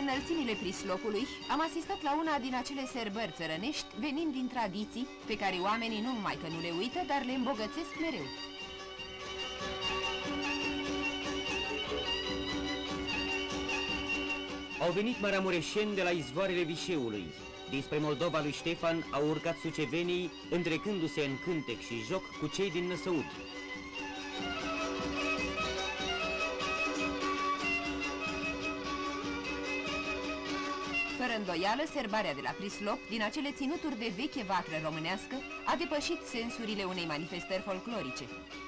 înălțimile Prislopului am asistat la una din acele sărbări țărănești venind din tradiții pe care oamenii nu numai că nu le uită, dar le îmbogățesc mereu. Au venit maramureșeni de la izvoarele Vișeului. Dinspre Moldova lui Ștefan au urcat sucevenii, întrecându-se în cântec și joc cu cei din Năsăud. Fără îndoială, sărbarea de la Prislop, din acele ținuturi de veche vatră românească, a depășit sensurile unei manifestări folclorice.